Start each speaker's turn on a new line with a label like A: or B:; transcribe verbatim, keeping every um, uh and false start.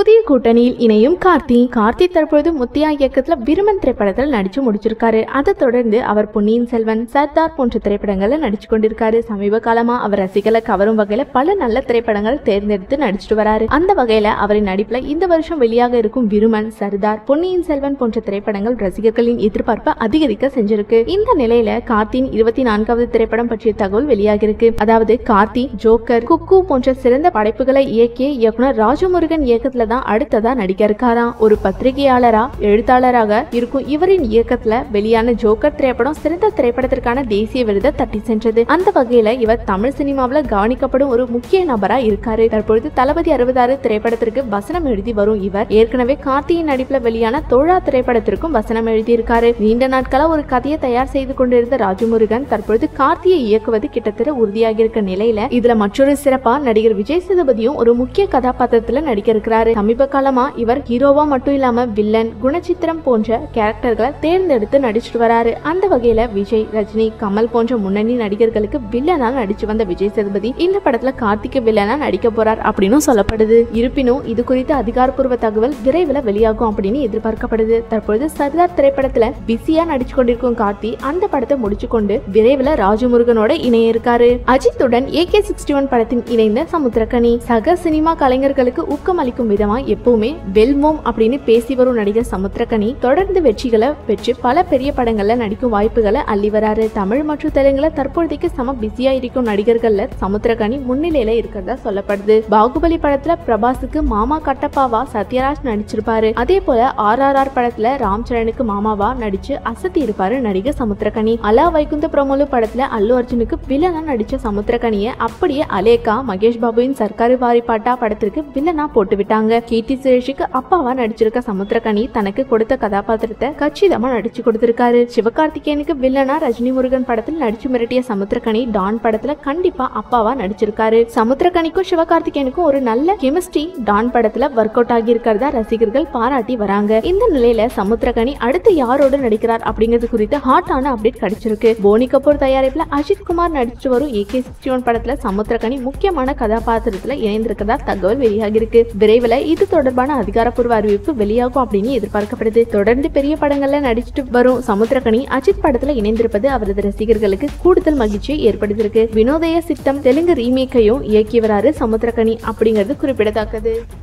A: புதிய கூட்டணியில் இணையும் கார்த்தி. கார்த்தி தற்பொழுது முத்தியா இயக்கத்துல விருமன் திரைப்படத்தில் நடிச்சு முடிச்சிருக்காரு. அதை தொடர்ந்து அவர் பொன்னியின் செல்வன், சர்தார் போன்ற திரைப்படங்கள்ல நடிச்சு கொண்டிருக்காரு. சமீப காலமா அவர் ரசிகர்களை கவரும் வகையில பல நல்ல திரைப்படங்கள் தேர்ந்தெடுத்து நடிச்சிட்டு வராரு. அந்த வகையில அவரின் நடிப்புல இந்த வருஷம் வெளியாக இருக்கும் விருமன், சர்தார், பொன்னியின் செல்வன் போன்ற திரைப்படங்கள் ரசிகர்களின் எதிர்பார்ப்பை அதிகரிக்க செஞ்சிருக்கு. இந்த நிலையில கார்த்தியின் இருபத்தி நான்காவது திரைப்படம் பற்றிய தகவல் வெளியாகிருக்கு. அதாவது கார்த்தி ஜோக்கர், குக்கு போன்ற சிறந்த படைப்புகளை இயக்கிய இயக்குனர் ராஜமுருகன் இயக்கத்துல தான் அடுத்ததா நடிக்க இருக்காராம். ஒரு பத்திரிகையாளரா எழுத்தாளராக இருக்கும் இவரின் இயக்கத்துல வெளியான ஜோக்கர் திரைப்படம் சிறந்த திரைப்படத்திற்கான தேசிய விருதை தட்டி சென்றது. அந்த வகையில இவர் தமிழ் சினிமாவில் கவனிக்கப்படும் ஒரு முக்கிய நபரா இருக்காரு. தற்பொழுது தளபதி அறுபதாறு திரைப்படத்திற்கு வசனம் எழுதி வரும் இவர் ஏற்கனவே கார்த்தியின் நடிப்புல வெளியான தோழா திரைப்படத்திற்கும் வசனம் எழுதி இருக்காரு. நீண்ட நாட்களா ஒரு கதையை தயார் செய்து கொண்டிருந்த ராஜமுருகன் தற்பொழுது கார்த்தியை இயக்குவது கிட்டத்தட்ட உறுதியாக இருக்க நிலையில இதுல மற்றொரு சிறப்பா நடிகர் விஜய் சேதுபதியும் ஒரு முக்கிய கதாபாத்திரத்துல நடிக்க இருக்கிறாரு. சமீப காலமா இவர் ஹீரோவா மட்டும் இல்லாம வில்லன், குணச்சித்திரம் போன்ற கேரக்டர்களை தேர்ந்தெடுத்து நடிச்சுட்டு வராரு. அந்த வகையில விஜய், ரஜினி, கமல் போன்ற முன்னணி நடிகர்களுக்கு வில்லனா நடிச்சு வந்த விஜய் சேதுபதி இந்த படத்துல கார்த்திக் வில்லனா நடிக்க போறார் அப்படின்னு சொல்லப்படுது. இருப்பினும் இது குறித்த அதிகாரப்பூர்வ தகவல் விரைவில் வெளியாகும் அப்படின்னு எதிர்பார்க்கப்படுது. தற்பொழுது சர்தார் திரைப்படத்துல பிஸியா நடிச்சு கொண்டிருக்கும் கார்த்தி அந்த படத்தை முடிச்சு கொண்டு விரைவில் ராஜமுருகனோட இணைய இருக்காரு. அஜித்துடன் ஏ கே சிக்ஸ்டி ஒன் படத்தின் இணைந்த சமுத்திரக்கனி. சக சினிமா கலைஞர்களுக்கு ஊக்கம் அளிக்கும் விதமா எப்பவுமே வெல்வோம் அப்படின்னு பேசி வரும் நடிகர் சமுத்திரக்கனி தொடர்ந்து வெற்றிகளை பெற்று பல பெரிய படங்கள்ல நடிக்கும் வாய்ப்புகளை அள்ளி வராரு. தமிழ் மற்றும் தெலுங்குல தற்போதைக்கு சம பிஸியா இருக்கும் நடிகர்கள்ல சமுத்திரக்கனி முன்னிலையில இருக்கிறதா சொல்லப்படுது. பாகுபலி படத்துல பிரபாஸுக்கு மாமா கட்டப்பாவா சத்யராஜ் நடிச்சிருப்பாரு. அதே போல ஆர் ஆர் ஆர் படத்துல ராம் சரணுக்கு மாமாவா நடிச்சு அசத்தி இருப்பாரு நடிகர் சமுத்திரக்கனி. அலா வைகுந்த பிரமோலு படத்துல அல்லு அர்ஜுனுக்கு வில்லனா நடிச்ச சமுத்திரக்கனிய அப்படியே அலேகா, மகேஷ் பாபுவின் சர்க்காரு வாரி பாட்டா படத்திற்கு வில்லனா போட்டு விட்டாங்க. கீர்த்தி சுரேஷுக்கு அப்பாவா நடிச்சிருக்க சமுத்திரக்கனி தனக்கு கொடுத்த கதாபாத்திரத்தை கச்சிதமா நடிச்சு கொடுத்திருக்காரு. சிவகார்த்திகேயனுக்கு வில்லனா ரஜினி முருகன் படத்தில் நடிச்சு மிரட்டிய சமுத்திரக்கனி டான் படத்துல கண்டிப்பா அப்பாவா நடிச்சிருக்காரு. சமுத்திரக்கனிக்கும் சிவகார்த்திகேயனுக்கும் ஒரு நல்ல கெமிஸ்ட்ரி டான் படத்துல ஒர்க் அவுட் ஆகி இருக்கிறதா ரசிகர்கள் பாராட்டி வராங்க. இந்த நிலையில சமுத்திரக்கனி அடுத்து யாரோடு நடிக்கிறார் அப்படிங்கிறது குறித்து ஹாட்டான அப்டேட் கிடைச்சிருக்கு. போனி கபூர் தயாரிப்புல அஜித் குமார் நடிச்சு வரும் ஏ கே சிக்ஸ்டி ஒன் படத்துல சமுத்திரக்கனி முக்கியமான கதாபாத்திரத்துல இணைந்திருக்கிறதா தகவல் வெளியாகி இருக்கு. விரைவில் இது தொடர்பான அதிகாரப்பூர்வ அறிவிப்பு வெளியாகும் அப்படின்னு எதிர்பார்க்கப்படுது. தொடர்ந்து பெரிய படங்கள்ல நடிச்சுட்டு வரும் சமுத்திரக்கனி அஜித் படத்துல இணைந்திருப்பது அவரது ரசிகர்களுக்கு கூடுதல் மகிழ்ச்சியை ஏற்படுத்தியிருக்கு. வினோதய சித்தம் தெலுங்கு ரீமேக்கையும் இயக்கி வராரு சமுத்திரக்கனி அப்படிங்கிறது குறிப்பிடத்தக்கது.